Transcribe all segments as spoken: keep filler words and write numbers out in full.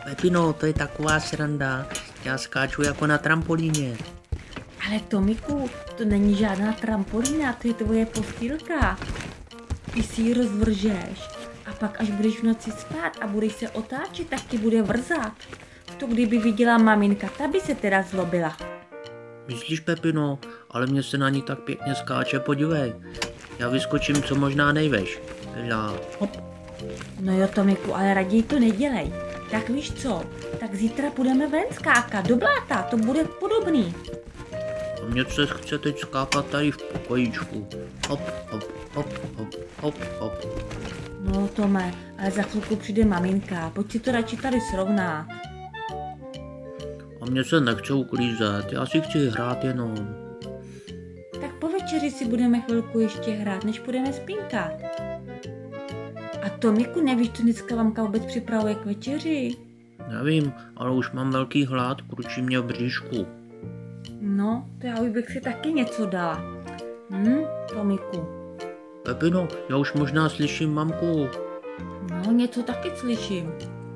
Pepino, to je taková sranda. Já skáču jako na trampolíně. Ale Tomiku, to není žádná trampolína, to je tvoje postýlka. Ty si ji rozvržeš a pak až budeš v noci spát a budeš se otáčet, tak ti bude vrzat. To kdyby viděla maminka, ta by se teda zlobila. Myslíš, Pepino, ale mě se na ní tak pěkně skáče, podívej. Já vyskočím co možná nejveš. Hla, hop. No jo, Tomiku, ale raději to nedělej. Tak víš co, tak zítra budeme ven skákat do bláta, to bude podobný. A mně se chce teď skákat tady v pokojíčku. Hop, hop, hop, hop, hop, hop. No Tome, ale za chvilku přijde maminka, pojď si to radši tady srovnat. A mně se nechce uklízet, já si chci hrát jenom. Tak po večeři si budeme chvilku ještě hrát, než půjdeme spínkat. A Tomiku, nevíš, co dneska mamka vůbec připravuje k večeři? Nevím, ale už mám velký hlad, kručí mě v bříšku. No, to já už bych si taky něco dala. Hm, Tomiku. Pepino, já už možná slyším mamku. No, něco taky slyším.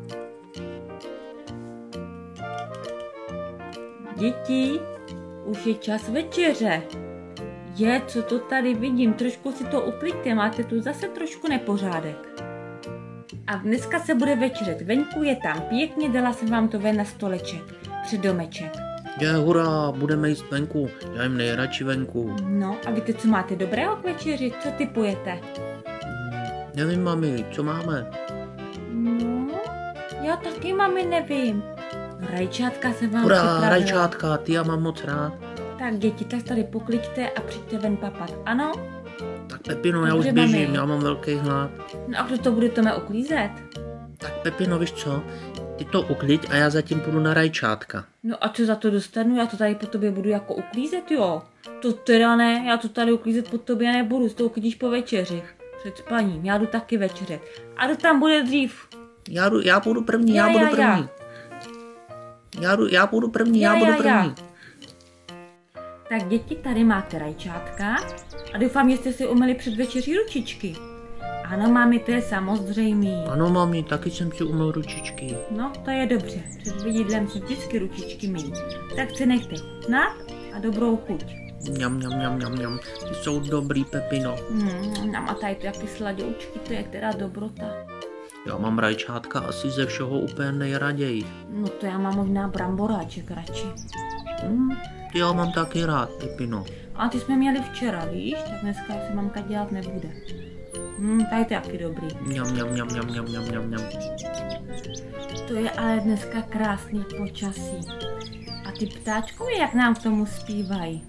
Děti, už je čas večeře. Je, co to tady vidím, trošku si to ukliďte, máte tu zase trošku nepořádek. A dneska se bude večeřet, venku je tam pěkně, dala jsem vám to ven na stoleček, před domeček. Je, hurá, budeme jíst venku, já jim nejradši venku. No, a víte, co máte dobrého k večeři, co typujete? Hmm, nevím, mami, co máme? No, já taky, mami, nevím. No, rajčátka jsem vám Hurá, připravila. rajčátka, ty já mám moc rád. Tak děti, tak tady pokliďte a přijďte ven papat, ano? Tak Pepino, já už Dobře, běžím, mami. já mám velký hlad. No a kdo to bude Tome uklízet? Tak Pepino, víš co, ty to uklid a já zatím půjdu na rajčátka. No a co za to dostanu? Já to tady po tobě budu jako uklízet, jo? To teda ne, já to tady uklízet po tobě nebudu, to uklidíš po večeři. Před spaním, já jdu taky večeřet. A kdo tam bude dřív? Já, jdu, já půjdu první, já, Já, budu já, první. já. Já, jdu, já půjdu první, já, Já, budu já, já. první. Tak děti, tady máte rajčátka a doufám, že jste si umyli před večeří ručičky. Ano, mami, to je samozřejmý. Ano, mami, taky jsem si umyl ručičky. No, to je dobře. Před vididlem si vždycky ručičky myjí. Tak se nechte chutnat a dobrou chuť. Mňam, mňam, mňam, mňam, mňam. Ty jsou dobrý, Pepino. Hmm, a tady to jaké sladoučky, to je teda dobrota. Já mám rajčátka asi ze všeho úplně nejraději. No to já mám možná bramboráček radši. Hm, ty já mám taky rád, Pepino. A ty jsme měli včera, víš? Tak dneska si mamka dělat nebude. Hmm, tady to je taky dobrý. Mňam, mňam, mňam, mňam, mňam, mňam, mňam, mňam. To je ale dneska krásný počasí. A ty ptáčkové, jak nám k tomu zpívají?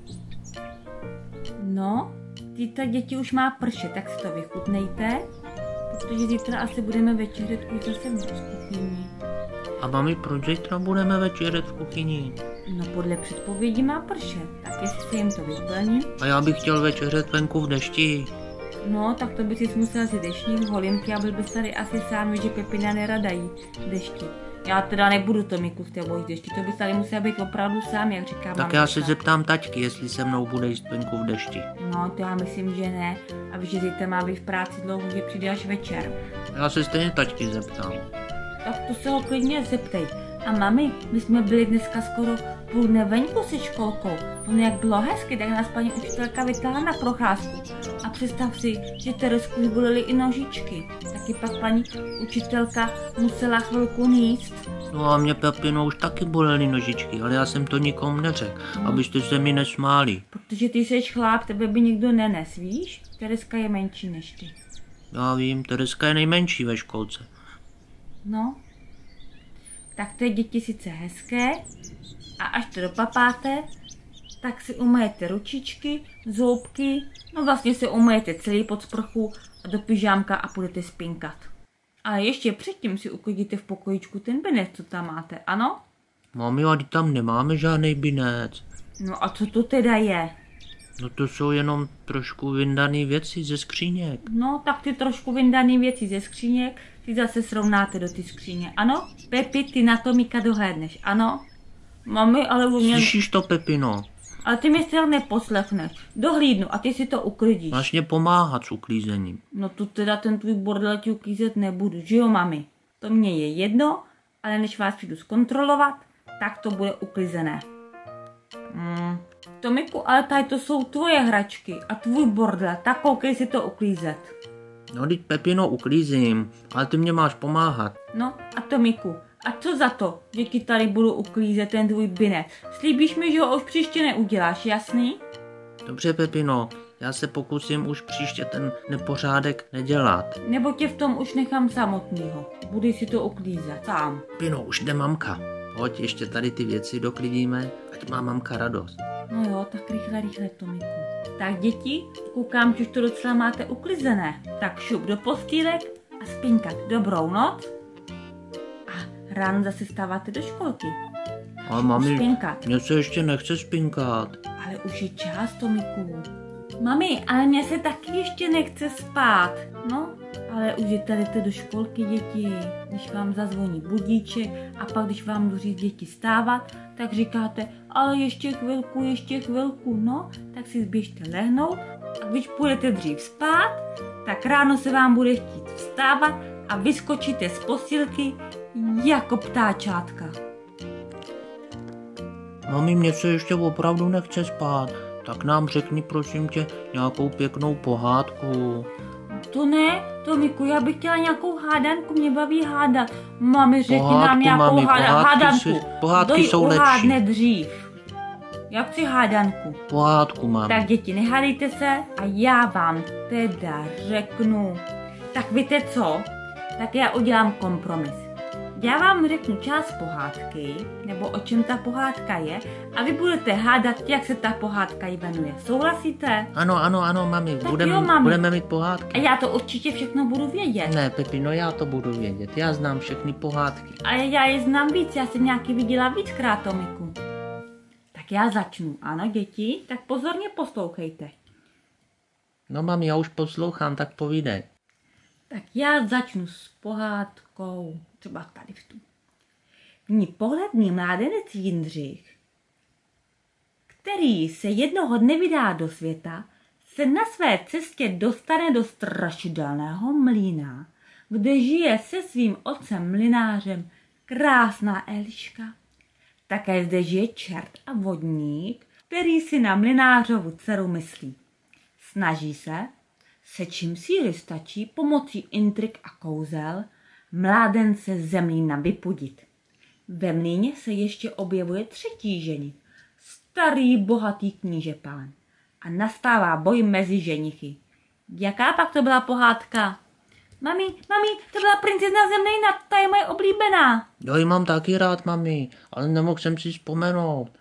No, tyto děti už má pršet, tak si to vychutnejte, protože zítra asi budeme večeřet už zase v kuchyni. A mami, proč zítra budeme večeřet v kuchyni? No podle předpovědi má pršet, tak jestli se jim to vyplní. A já bych chtěl večeřet venku v dešti. No, tak to by si musel si deštník, holinky a byl bys tady asi sám, že Pepina nerada jí dešti. Já teda nebudu Tomiku s tebou jíst dešti, to bys tady musel být opravdu sám, jak říká Tak mamka. já se zeptám taťky, jestli se mnou bude jíst venku v dešti. No, to já myslím, že ne. A víš, že zítra má být v práci dlouho, že přijde až večer. Já se stejně taťky zeptám. Tak to se ho klidně zeptej. A mami, my jsme byli dneska skoro půl dne venku se školkou. Ono jak bylo hezky, tak nás paní učitelka vytáhla na procházku. A představ si, že Teresku bolely i nožičky. Taky pak paní učitelka musela chvilku níst. No a mě, Pepino, už taky bolely nožičky, ale já jsem to nikomu neřekl, no. Abyste se mi nesmáli. Protože ty jsi chláp, tebe by nikdo nenes, víš? Tereska je menší než ty. Já vím, Tereska je nejmenší ve školce. No, tak to je děti sice hezké a až to dopapáte, tak si umyjete ručičky, zoubky, no vlastně si umyjete celý pod sprchu a do pyžámka a půjdete spinkat. Ale ještě předtím si uklidíte v pokojičku ten binec, co tam máte, ano? Mami, a tam nemáme žádný binec. No a co to teda je? No to jsou jenom trošku vyndané věci ze skříněk. No, tak ty trošku vyndaný věci ze skříněk si zase srovnáte do ty skříně, ano? Pepi, ty na Tomika dohlédneš, ano? Mami, ale u mě... Slyšíš to, Pepino? Ale ty mi se neposlechneš. Dohlídnu a ty si to uklidíš. Máš mě pomáhat s uklízením. No tu teda ten tvůj bordel ti uklízet nebudu, že jo, mami? To mně je jedno ale než vás přijdu zkontrolovat, tak to bude uklizené. Hmm. Tomiku, ale tady to jsou tvoje hračky a tvůj bordel, tak koukej si to uklízet. No, teď Pepino, uklízím, ale ty mě máš pomáhat. No a Tomiku, a co za to, že ti tady budu uklízet ten tvůj binec? Slíbíš mi, že ho už příště neuděláš, jasný? Dobře, Pepino, já se pokusím už příště ten nepořádek nedělat. Nebo tě v tom už nechám samotnýho. Budeš si to uklízet sám. Pepino, už jde mamka. Pojď, ještě tady ty věci doklidíme, ať má mamka radost. No jo, tak rychle, rychle, Tomiku. Tak děti, koukám, že už to docela máte uklizené. Tak šup do postýlek a spinkat. Dobrou noc. A ráno zase stáváte do školky. Ale mami, spinkat. mně se ještě nechce spinkat. Ale už je čas, Tomiku. Mami, ale mně se taky ještě nechce spát. No, ale už jdete do školky, děti. Když vám zazvoní budíček a pak, když vám jdu říct děti stávat, tak říkáte, ale ještě chvilku, ještě chvilku. No, tak si zběžte lehnout a když půjdete dřív spát, tak ráno se vám bude chtít vstávat a vyskočíte z postýlky jako ptáčátka. Mami, mně se ještě opravdu nechce spát. Tak nám řekni, prosím tě, nějakou pěknou pohádku. To ne, Tomiku, já bych chtěla nějakou hádanku, mě baví hádat. Mami, řekni Pohádku, nám nějakou mami, háda- pohádky hádanku. si- pohádky Kdo ji jsou uhádne lepší. dřív? Já chci hádanku. Pohádku, mami. Tak děti, nehádejte se a já vám teda řeknu. Tak víte co? Tak já udělám kompromis. Já vám řeknu část pohádky, nebo o čem ta pohádka je, a vy budete hádat, jak se ta pohádka jmenuje. Souhlasíte? Ano, ano, ano, mami, Tak budem, jo, mami. budeme mít A pohádky. já to určitě všechno budu vědět. Ne, Pepino, já to budu vědět, já znám všechny pohádky. Ale já je znám víc, já jsem nějaký viděla víckrát, Tomiku. Tak já začnu, ano, děti? Tak pozorně poslouchejte. No, mami, já už poslouchám, tak povídej. Tak já začnu s pohádkou, třeba tady v tu. V ní pohledný mládenec Jindřich, který se jednoho dne vydá do světa, se na své cestě dostane do strašidelného mlýna, kde žije se svým otcem mlynářem krásná Eliška. Také zde žije čert a vodník, který si na mlynářovu dceru myslí. Snaží se, se čím síly stačí, pomocí intrik a kouzel, mládence ze mlýna vypudit. Ve mlýně se ještě objevuje třetí ženich, starý bohatý knížepán. A nastává boj mezi ženichy. Jaká pak to byla pohádka? Mami, mami, to byla princezna ze mlýna, ta je moje oblíbená. Jo, ji mám taky rád, mami, ale nemohl jsem si vzpomenout.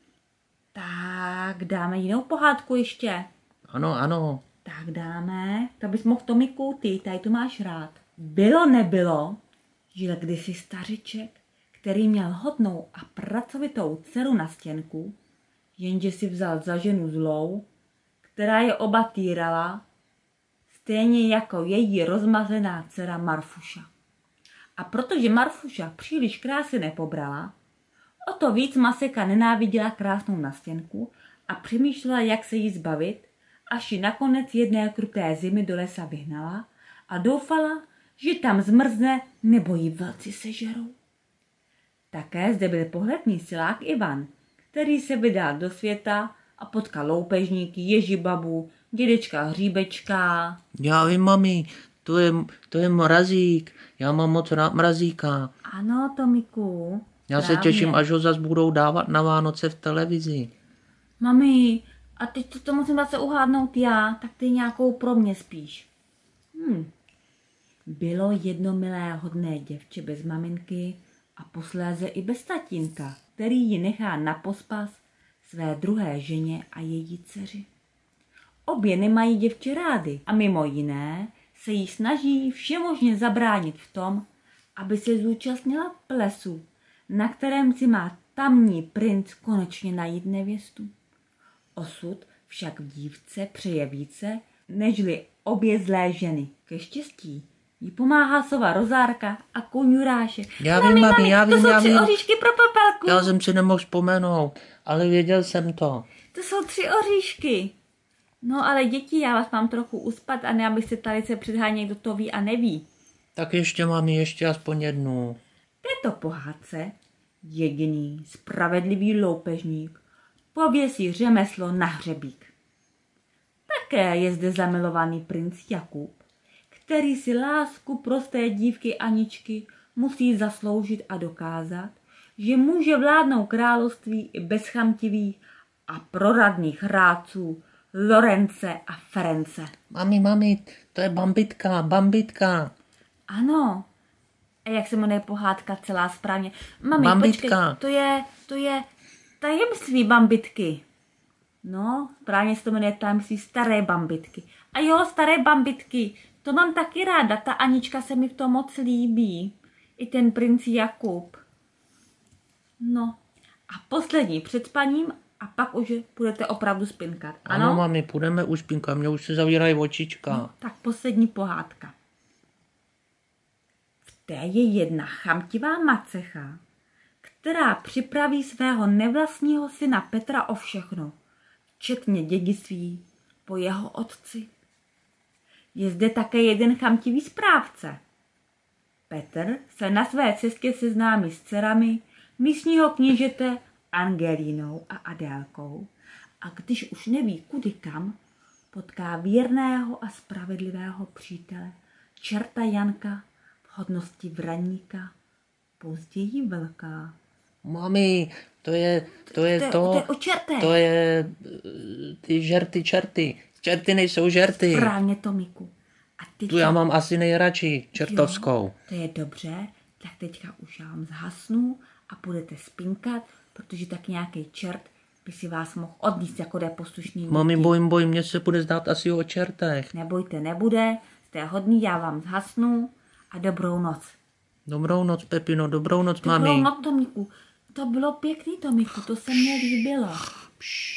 Tak, dáme jinou pohádku ještě. Ano, ano. Tak dáme, to bys mohl Tomiku, ty, tady to máš rád. Bylo nebylo, žil kdysi stařiček, který měl hodnou a pracovitou dceru na stěnku, jenže si vzal za ženu zlou, která je oba týrala, stejně jako její rozmazená dcera Marfuša. A protože Marfuša příliš krásy nepobrala, o to víc Maseka nenáviděla krásnou nastěnku a přemýšlela, jak se jí zbavit, až ji nakonec jedné kruté zimy do lesa vyhnala a doufala, že tam zmrzne nebo ji vlci sežerou. Také zde byl pohledný silák Ivan, který se vydal do světa a potkal loupežníky, ježibabu, dědečka Hříbečka. Já vím, mami, to je, to je mrazík, já mám moc rád mrazíka. Ano, Tomiku. Já se správně. těším, až ho zas budou dávat na Vánoce v televizi. Mami, a teď to, to musím zase uhádnout já, tak ty nějakou pro mě spíš. Hm. Bylo jedno milé hodné děvče bez maminky a posléze i bez tatínka, který ji nechá na pospas své druhé ženě a její dceři. Obě nemají děvče rády a mimo jiné se jí snaží všemožně zabránit v tom, aby se zúčastnila plesu, na kterém si má tamní princ konečně najít nevěstu. Osud však v dívce přeje více, nežli obě zlé ženy. Ke štěstí jí pomáhá sova Rozárka a kůň Jurášek. Já vím, mami, já vím, to jsou já tři vím. oříšky pro Pepelku. Já jsem si nemohl vzpomenout, ale věděl jsem to. To jsou tři oříšky. No ale děti, já vás mám trochu uspat a ne, abyste tady se předháněli, kdo to ví a neví. Tak ještě, mami, ještě aspoň jednu. této pohádce jediný spravedlivý loupežník pověsí řemeslo na hřebík. Také je zde zamilovaný princ Jakub, který si lásku prosté dívky Aničky musí zasloužit a dokázat, že může vládnout království i bez chamtivých a proradných rádců Lorence a Ference. Mami, mami, to je Bambitka, Bambitka. Ano. A jak se jmenuje pohádka celá správně? Mami, Bambitka. Počkej, to je, to je tajemství Bambitky. No, správně se to jmenuje tajemství staré Bambitky. A jo, staré Bambitky, to mám taky ráda, ta Anička se mi v tom moc líbí. I ten princ Jakub. No, a poslední před spaním a pak už budete opravdu spinkat. Ano, Ano mami, půjdeme už spinkat, mě už se zavírají očička. No, tak poslední pohádka. V té je jedna chamtivá macecha, která připraví svého nevlastního syna Petra o všechno, včetně dědictví po jeho otci. Je zde také jeden chamtivý správce. Petr se na své cestě seznámí s dcerami místního knížete Angelínou a Adélkou a když už neví kudy kam, potká věrného a spravedlivého přítele čerta Janka v hodnosti vraníka, později velká. Mami, to je, to je To, to, to je o čertech. to je ty žerty, čerty. Čerty nejsou žerty. Správně, Tomiku. A teďka, Tu já mám asi nejradši, čertovskou. Jo, to je dobře, tak teďka už já vám zhasnu a budete spinkat, protože tak nějaký čert by si vás mohl odníst jako neposlušný. Mami, bojím, bojím, mně se bude zdát asi o čertech. Nebojte, nebude, jste hodný, já vám zhasnu a dobrou noc. Dobrou noc, Pepino, dobrou noc, Dobrou mami. noc, Tomiku. To bylo pěkný, Tomiku, to se mně líbilo. Pš.